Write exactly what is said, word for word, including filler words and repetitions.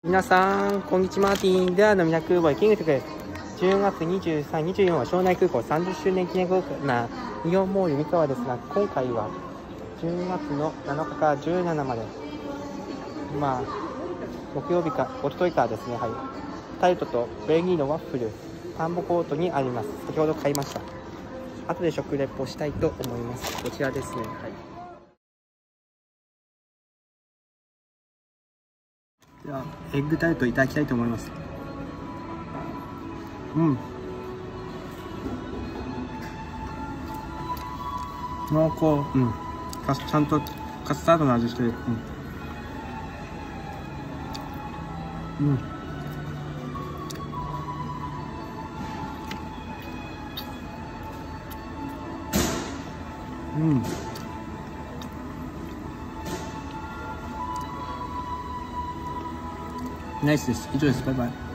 皆さん、こんにちは。マーティンではのみな空母へキングとくじゅうがつにじゅうさん、にじゅうよんは庄内空港さんじゅっしゅうねん記念航空なイオンモール三河ですが、今回はじゅうがつのなのかからじゅうしちまで、まあ、木曜日か、おとといからですね、はい、タルトとベルギーのワッフル、田んぼコートにあります。先ほど買いました。後で食レポしたいと思います。こちらですね。はい。ではエッグタルトいただきたいと思います。うん、濃厚、うん、ちゃんとカスタードの味してる。うん、うん、うん、ナイスです。以上です。バイバイ。